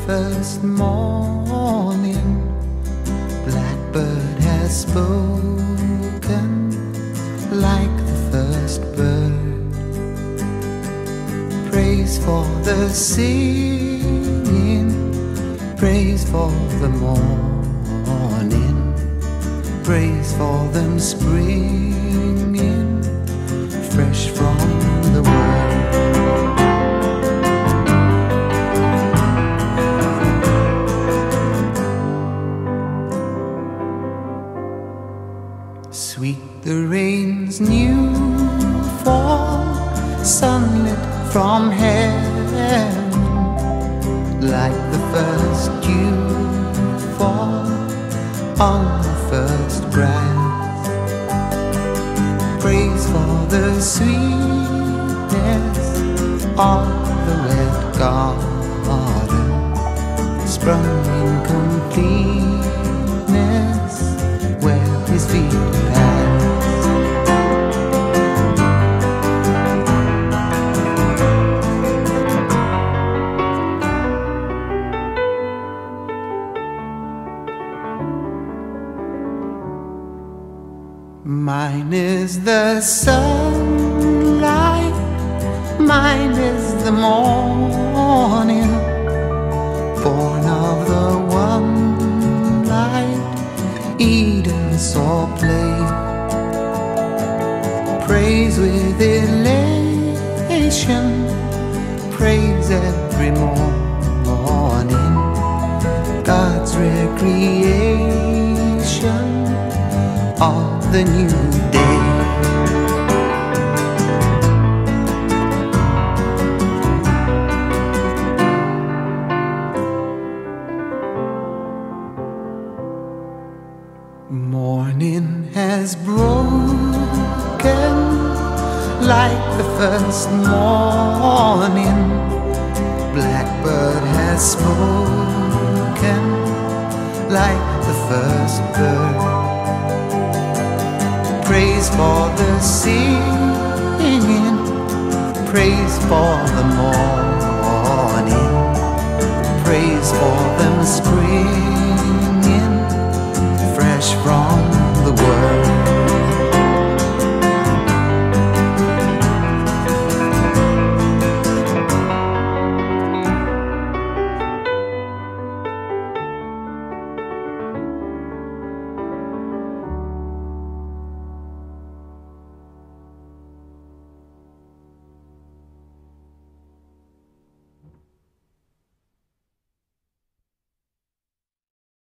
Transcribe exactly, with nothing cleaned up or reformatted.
first morning, blackbird has spoken like the first bird. Praise for the singing, praise for the morning, praise for them springing fresh from the world. Sweet the rain's new fall, sunlit from heaven, like the first dew fall on the first grass. Praise for the sweetness of the red garden, sprung in completeness where his feet mine is the sunlight, mine is the morning, born of the one light Eden saw play. Praise with elation, praise every morning, God's recreation of the new day. Morning has broken like the first morning, blackbird has spoken like the first bird. Praise for the singing, praise for the morning, praise for them springing fresh from the world.